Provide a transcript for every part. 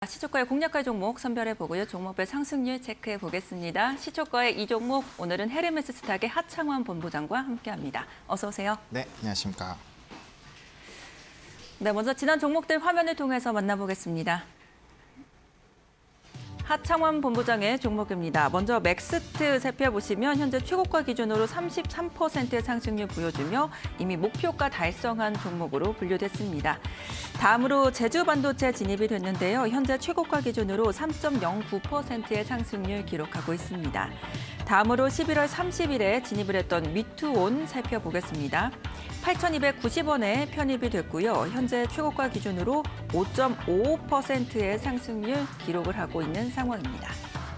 시초가의 공략할 종목 선별해 보고요. 종목별 상승률 체크해 보겠습니다. 시초가의 이 종목 오늘은 헤르메스 스탁의 하창원 본부장과 함께합니다. 어서 오세요. 네, 안녕하십니까. 네, 먼저 지난 종목들 화면을 통해서 만나보겠습니다. 하창원 본부장의 종목입니다. 먼저 맥스트 살펴보시면 현재 최고가 기준으로 33%의 상승률 보여주며 이미 목표가 달성한 종목으로 분류됐습니다. 다음으로 제주반도체 진입이 됐는데요. 현재 최고가 기준으로 3.09%의 상승률 기록하고 있습니다. 다음으로 11월 30일에 진입을 했던 미투온 살펴보겠습니다. 8,290원에 편입이 됐고요. 현재 최고가 기준으로 5.55%의 상승률 기록을 하고 있는 상황입니다.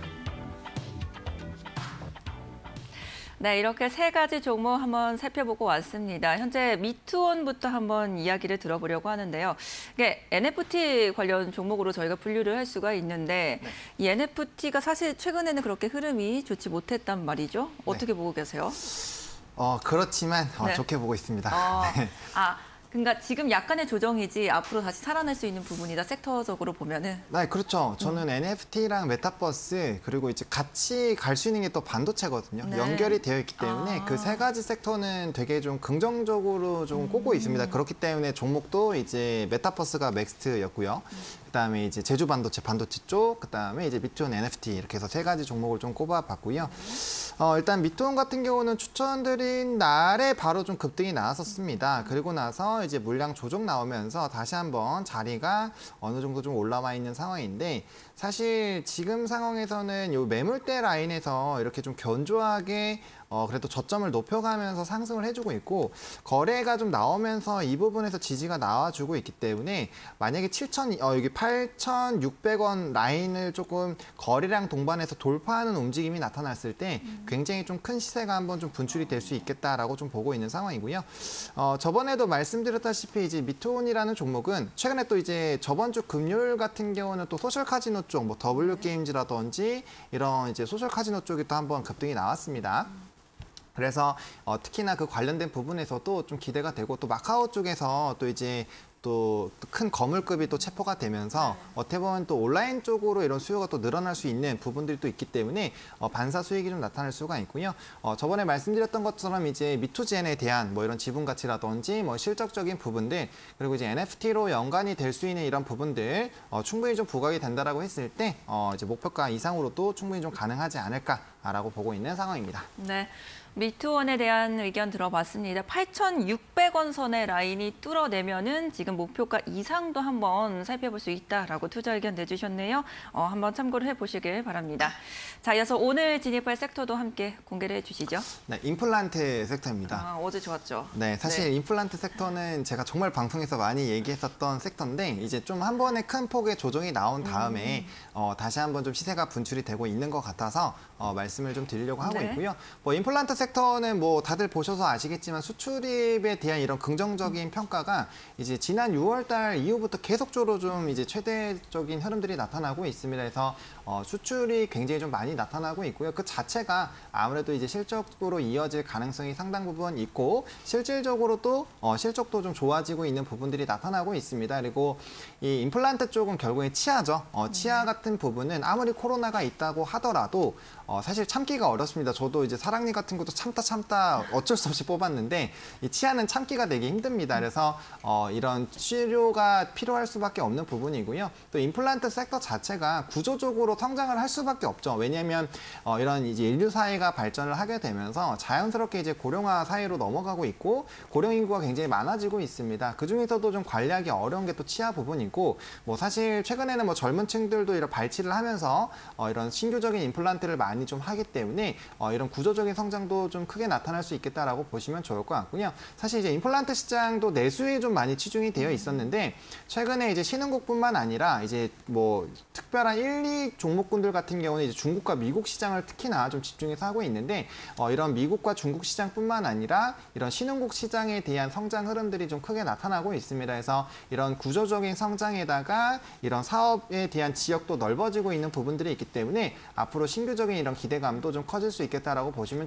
네, 이렇게 세 가지 종목 한번 살펴보고 왔습니다. 현재 미투온부터 한번 이야기를 들어보려고 하는데요. 이게 NFT 관련 종목으로 저희가 분류를 할 수가 있는데 이 NFT가 사실 최근에는 그렇게 흐름이 좋지 못했단 말이죠. 어떻게 보고 계세요? 그렇지만 네. 좋게 보고 있습니다. 네. 그러니까 지금 약간의 조정이지 앞으로 다시 살아날 수 있는 부분이다. 섹터적으로 보면은. 네, 그렇죠. 저는 NFT랑 메타버스 그리고 이제 같이 갈 수 있는 게 또 반도체거든요. 네. 연결이 되어 있기 때문에 그 세 가지 섹터는 되게 좀 긍정적으로 좀 꼬고 있습니다. 그렇기 때문에 종목도 이제 메타버스가 맥스트였고요. 그다음에 이제 제주 반도체 쪽, 그다음에 이제 미투온 NFT 이렇게 해서 세 가지 종목을 좀 꼽아봤고요. 일단 미투온 같은 경우는 추천드린 날에 바로 좀 급등이 나왔었습니다. 그리고 나서 이제 물량 조정 나오면서 다시 한번 자리가 어느 정도 좀 올라와 있는 상황인데 사실 지금 상황에서는 요 매물대 라인에서 이렇게 좀 견조하게 그래도 저점을 높여가면서 상승을 해주고 있고 거래가 좀 나오면서 이 부분에서 지지가 나와주고 있기 때문에 만약에 여기 8,600원 라인을 조금 거래량 동반해서 돌파하는 움직임이 나타났을 때 굉장히 좀 큰 시세가 한번 좀 분출이 될 수 있겠다라고 좀 보고 있는 상황이고요. 저번에도 말씀드렸다시피 이제 미투온이라는 종목은 최근에 또 이제 저번 주 금요일 같은 경우는 또 소셜 카지노 쪽, 뭐 W 게임즈라든지 이런 이제 소셜 카지노 쪽이 또 한번 급등이 나왔습니다. 그래서 특히나 그 관련된 부분에서도 좀 기대가 되고 또 마카오 쪽에서 또 이제 또 큰 거물급이 또 체포가 되면서 어떻게 보면 또 온라인 쪽으로 이런 수요가 또 늘어날 수 있는 부분들이 또 있기 때문에 반사 수익이 좀 나타날 수가 있고요. 저번에 말씀드렸던 것처럼 이제 미투젠에 대한 뭐 이런 지분 가치라든지 뭐 실적적인 부분들 그리고 이제 NFT로 연관이 될 수 있는 이런 부분들 충분히 좀 부각이 된다라고 했을 때 이제 목표가 이상으로도 충분히 좀 가능하지 않을까라고 보고 있는 상황입니다. 네. 미투온에 대한 의견 들어봤습니다. 8,600원 선의 라인이 뚫어내면은 지금 목표가 이상도 한번 살펴볼 수 있다라고 투자 의견 내주셨네요. 한번 참고를 해보시길 바랍니다. 자, 이어서 오늘 진입할 섹터도 함께 공개를 해주시죠. 네, 임플란트 섹터입니다. 어제 좋았죠. 네, 사실 임플란트 섹터는 제가 정말 방송에서 많이 얘기했었던 섹터인데 이제 좀 한 번에 큰 폭의 조정이 나온 다음에 다시 한번 좀 시세가 분출이 되고 있는 것 같아서 말씀을 좀 드리려고 하고 있고요. 뭐 임플란트 섹터는 뭐 다들 보셔서 아시겠지만 수출입에 대한 이런 긍정적인 평가가 이제 지난 6월 달 이후부터 계속적으로 좀 이제 최대적인 흐름들이 나타나고 있습니다. 그래서 수출이 굉장히 좀 많이 나타나고 있고요. 그 자체가 아무래도 이제 실적으로 이어질 가능성이 상당 부분 있고 실질적으로도 실적도 좀 좋아지고 있는 부분들이 나타나고 있습니다. 그리고 이 임플란트 쪽은 결국에 치아죠. 치아 같은 부분은 아무리 코로나가 있다고 하더라도 사실 참기가 어렵습니다. 저도 이제 사랑니 같은 것도 참다 어쩔 수 없이 뽑았는데 이 치아는 참기가 되게 힘듭니다. 그래서 이런 치료가 필요할 수밖에 없는 부분이고요. 또 임플란트 섹터 자체가 구조적으로 성장을 할 수밖에 없죠. 왜냐하면 이런 이제 인류 사회가 발전을 하게 되면서 자연스럽게 이제 고령화 사회로 넘어가고 있고 고령 인구가 굉장히 많아지고 있습니다. 그 중에서도 좀 관리하기 어려운 게 또 치아 부분이고 뭐 사실 최근에는 뭐 젊은 층들도 이런 발치를 하면서 이런 신규적인 임플란트를 많이 좀 하기 때문에 이런 구조적인 성장도 좀 크게 나타날 수 있겠다라고 보시면 좋을 것 같고요. 사실 이제 임플란트 시장도 내수에 좀 많이 치중이 되어 있었는데 최근에 이제 신흥국뿐만 아니라 이제 뭐 특별한 1, 2 종목군들 같은 경우는 이제 중국과 미국 시장을 특히나 좀 집중해서 하고 있는데 이런 미국과 중국 시장뿐만 아니라 이런 신흥국 시장에 대한 성장 흐름들이 좀 크게 나타나고 있습니다. 그래서 이런 구조적인 성장에다가 이런 사업에 대한 지역도 넓어지고 있는 부분들이 있기 때문에 앞으로 신규적인 이런 기대감도 좀 커질 수 있겠다라고 보시면 좋을 것 같고요.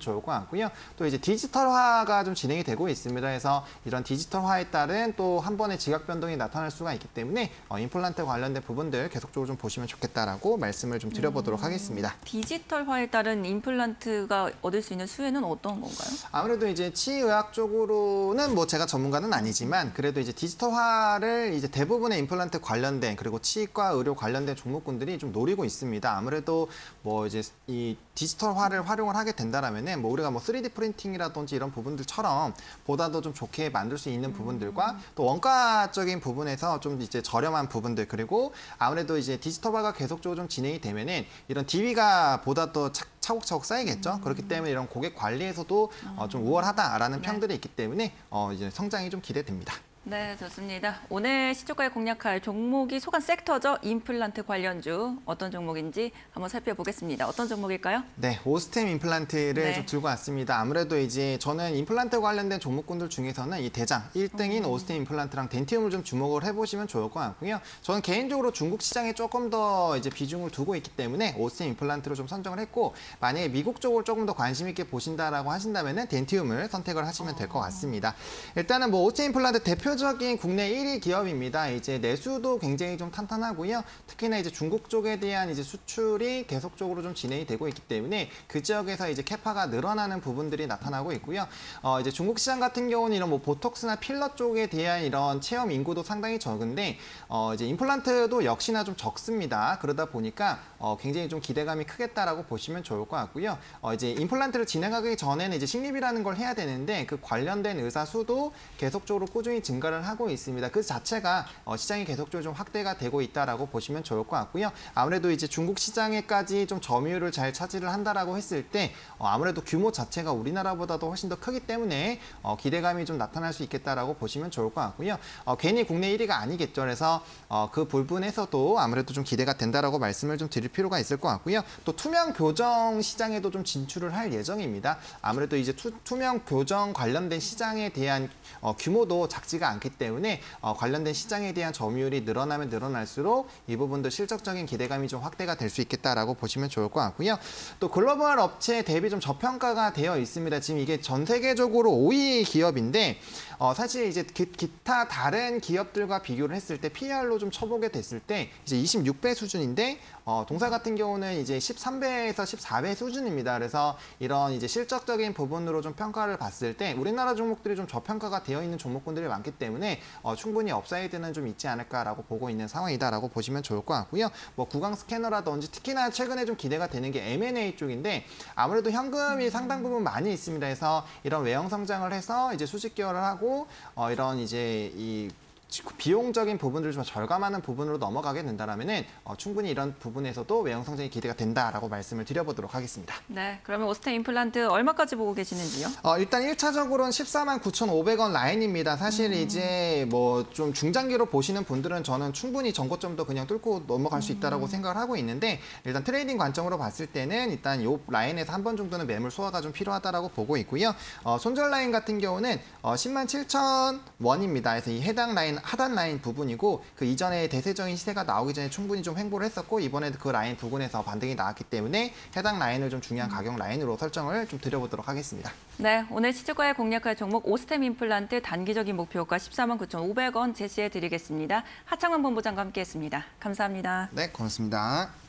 같고요. 또 이제 디지털화가 좀 진행이 되고 있습니다. 그래서 이런 디지털화에 따른 또 한 번의 지각 변동이 나타날 수가 있기 때문에 임플란트 관련된 부분들 계속적으로 좀 보시면 좋겠다라고 말씀을 좀 드려보도록 하겠습니다. 디지털화에 따른 임플란트가 얻을 수 있는 수혜는 어떤 건가요? 아무래도 이제 치의학 쪽으로는 뭐 제가 전문가는 아니지만 그래도 이제 디지털화를 이제 대부분의 임플란트 관련된 그리고 치과 의료 관련된 종목군들이 좀 노리고 있습니다. 아무래도 뭐 이제 이 디지털화를 활용을 하게 된다라면은 뭐 우리가 뭐 3D 프린팅이라든지 이런 부분들처럼 보다도 좀 좋게 만들 수 있는 부분들과 또 원가적인 부분에서 좀 이제 저렴한 부분들 그리고 아무래도 이제 디지털화가 계속적으로 좀 진행이 되면은 이런 DB가 보다 더 차곡차곡 쌓이겠죠. 그렇기 때문에 이런 고객 관리에서도 좀 우월하다라는 평들이 있기 때문에 이제 성장이 좀 기대됩니다. 네, 좋습니다. 오늘 시초가에 공략할 종목이 속한 섹터죠. 임플란트 관련주 어떤 종목인지 한번 살펴보겠습니다. 어떤 종목일까요? 네, 오스템 임플란트를 네. 좀 들고 왔습니다. 아무래도 이제 저는 임플란트 관련된 종목군들 중에서는 이 대장 1등인 오스템 임플란트랑 덴티움을 좀 주목을 해보시면 좋을 것 같고요. 저는 개인적으로 중국 시장에 조금 더 이제 비중을 두고 있기 때문에 오스템 임플란트로 좀 선정을 했고 만약에 미국 쪽을 조금 더 관심 있게 보신다라고 하신다면은 덴티움을 선택을 하시면 될 것 같습니다. 일단은 뭐 오스템 임플란트 대표적인 국내 1위 기업입니다. 이제 내수도 굉장히 좀 탄탄하고요. 특히나 이제 중국 쪽에 대한 이제 수출이 계속적으로 좀 진행이 되고 있기 때문에 그 지역에서 이제 캐파가 늘어나는 부분들이 나타나고 있고요. 이제 중국 시장 같은 경우는 이런 뭐 보톡스나 필러 쪽에 대한 이런 체험 인구도 상당히 적은데 이제 임플란트도 역시나 좀 적습니다. 그러다 보니까 굉장히 좀 기대감이 크겠다라고 보시면 좋을 것 같고요. 이제 임플란트를 진행하기 전에는 이제 식립이라는 걸 해야 되는데 그 관련된 의사 수도 계속적으로 꾸준히 증가를 하고 있습니다. 그 자체가 시장이 계속적으로 좀 확대가 되고 있다라고 보시면 좋을 것 같고요. 아무래도 이제 중국 시장에까지 좀 점유율을 잘 차지를 한다라고 했을 때 아무래도 규모 자체가 우리나라보다도 훨씬 더 크기 때문에 기대감이 좀 나타날 수 있겠다라고 보시면 좋을 것 같고요. 괜히 국내 1위가 아니겠죠. 그래서 그 부분에서도 아무래도 좀 기대가 된다라고 말씀을 좀 드릴 필요가 있을 것 같고요. 또 투명 교정 시장에도 좀 진출을 할 예정입니다. 아무래도 이제 투명 교정 관련된 시장에 대한 규모도 작지가 않기 때문에 관련된 시장에 대한 점유율이 늘어나면 늘어날수록 이 부분도 실적적인 기대감이 좀 확대가 될 수 있겠다라고 보시면 좋을 것 같고요. 또 글로벌 업체 대비 좀 저평가가 되어 있습니다. 지금 이게 전 세계적으로 5위 기업인데 사실 이제 기타 다른 기업들과 비교를 했을 때 PER로 좀 쳐보게 됐을 때 이제 26배 수준인데 동사 같은 경우는 이제 13배에서 14배 수준입니다. 그래서 이런 이제 실적적인 부분으로 좀 평가를 봤을 때 우리나라 종목들이 좀 저평가가 되어 있는 종목군들이 많기 때문에 충분히 업사이드는 좀 있지 않을까라고 보고 있는 상황이다라고 보시면 좋을 것 같고요. 뭐 구강 스캐너라든지 특히나 최근에 좀 기대가 되는 게 M&A 쪽인데 아무래도 현금이 상당 부분 많이 있습니다. 그래서 이런 외형 성장을 해서 이제 수직 기여를 하고 이런 이제 이 비용적인 부분들을 좀 절감하는 부분으로 넘어가게 된다면은 충분히 이런 부분에서도 외형 성장이 기대가 된다라고 말씀을 드려보도록 하겠습니다. 네, 그러면 오스템 임플란트 얼마까지 보고 계시는지요? 일단 1차적으로는 149,500원 라인입니다. 사실 이제 뭐 좀 중장기로 보시는 분들은 저는 충분히 전고점도 그냥 뚫고 넘어갈 수 있다라고 생각을 하고 있는데 일단 트레이딩 관점으로 봤을 때는 일단 이 라인에서 한 번 정도는 매물 소화가 좀 필요하다라고 보고 있고요. 손절 라인 같은 경우는 107,000원입니다. 그래서 이 해당 라인 하단 라인 부분이고 그 이전에 대세적인 시세가 나오기 전에 충분히 좀 횡보를 했었고 이번에 그 라인 부근에서 반등이 나왔기 때문에 해당 라인을 좀 중요한 가격 라인으로 설정을 좀 드려보도록 하겠습니다. 네, 오늘 시초가에 공략할 종목 오스템 임플란트 단기적인 목표가 149,500원 제시해 드리겠습니다. 하창원 본부장과 함께했습니다. 감사합니다. 네, 고맙습니다.